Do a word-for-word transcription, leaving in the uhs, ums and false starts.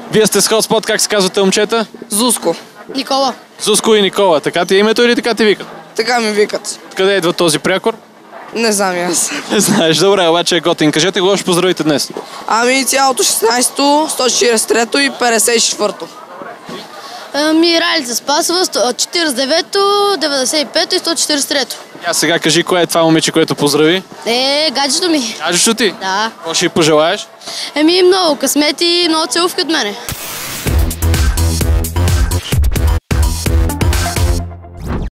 Вие сте с Хотспот, как се казвате, момчета? Зуско. Никола. Зуско и Никола. Така ти е името или така ти викат? Така ми викат. Къде идва този прякор? Не знам и аз. Не знаеш, добре, обаче е готин. Кажете го, ще поздравите днес. Ами цялото шестнайсето, сто четиридесет и трето и петдесет и четвърто. Ами Ралица Спасова, четиридесет и девето, деветдесет и пето и сто четиридесет и трето. А сега кажи, кое е това момиче, което поздрави? Е, гаджето ми. Кажеш ли ти? Да. Какво ще й пожелаеш? Еми много късмети и много целувки от мене.